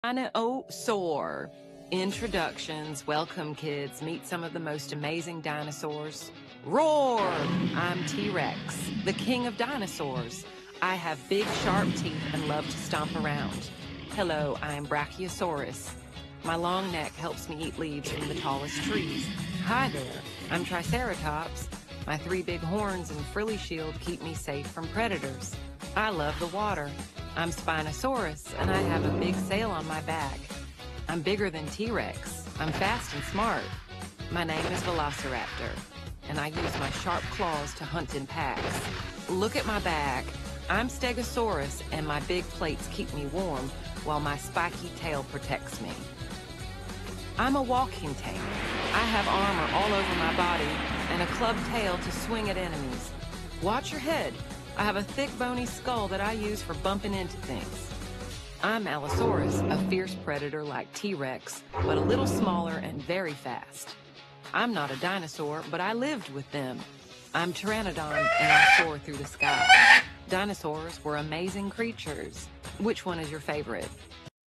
Dinosaur Introductions. Welcome, kids. Meet some of the most amazing dinosaurs. Roar! I'm T-Rex, the king of dinosaurs. I have big, sharp teeth and love to stomp around. Hello, I'm Brachiosaurus. My long neck helps me eat leaves from the tallest trees. Hi there, I'm Triceratops. My 3 big horns and frilly shield keep me safe from predators. I love the water. I'm Spinosaurus, and I have a big sail on my back. I'm bigger than T-Rex. I'm fast and smart. My name is Velociraptor, and I use my sharp claws to hunt in packs. Look at my back. I'm Stegosaurus, and my big plates keep me warm, while my spiky tail protects me. I'm a walking tank. I have armor all over my body, and a clubbed tail to swing at enemies. Watch your head. I have a thick, bony skull that I use for bumping into things. I'm Allosaurus, a fierce predator like T-Rex, but a little smaller and very fast. I'm not a dinosaur, but I lived with them. I'm Pteranodon, and I soar through the sky. Dinosaurs were amazing creatures. Which one is your favorite?